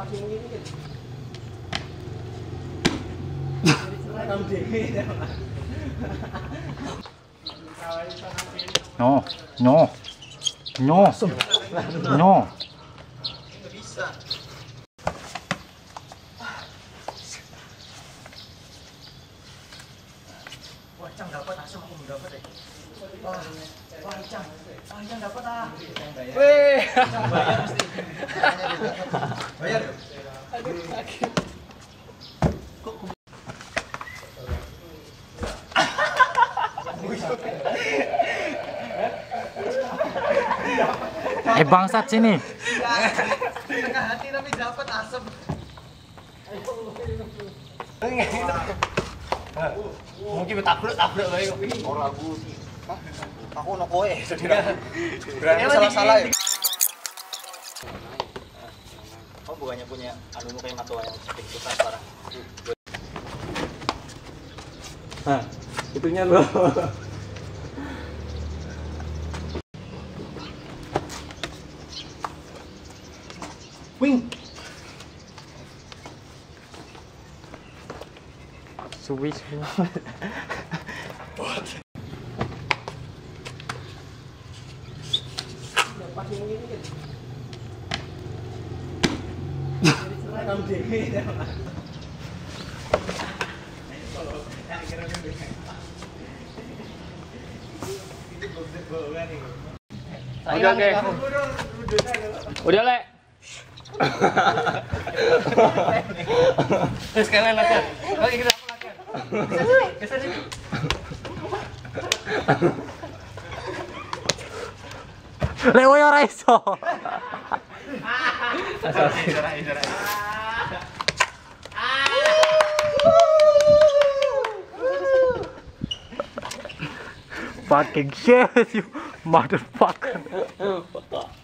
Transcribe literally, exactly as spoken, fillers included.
No, no, no, no. Bisa. Wah, Cang dapat asam aku belum dapat deh. Wah, wah Cang, wah Cang dapat ah. Weh, bayar mesti. Bayar. Aduh, sakit. Eh bangsat sini. Tengah hati tapi dapat asam. Mungkin tabrak tabrak bae kok. Ora aku. Hah? Aku ono kowe. Berarti salah-salah ya. Oh bukannya punya anu kayak matua yang sedikit transparan. Nah, itunya loh. Wing. Suwi suwi. Oke oke. Udah le. Sekalian latihan. Oke kita aku latihan. Geser sini. Lewo yo ora iso. Fucking shit, you motherfucker.